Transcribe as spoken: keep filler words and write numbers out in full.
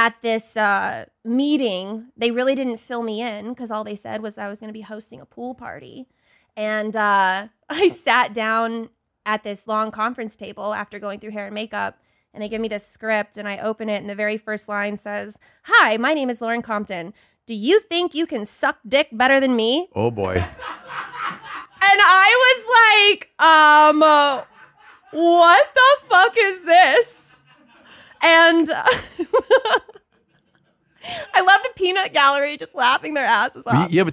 at this uh, meeting, they really didn't fill me in because all they said was I was going to be hosting a pool party. And uh, I sat down at this long conference table after going through hair and makeup, and they give me this script, and I open it, and the very first line says, "Hi, my name is Lauren Compton. Do you think you can suck dick better than me?" Oh, boy. And I was like, um, uh, what the fuck is this? And uh, I love the peanut gallery just laughing their asses off. Yeah, but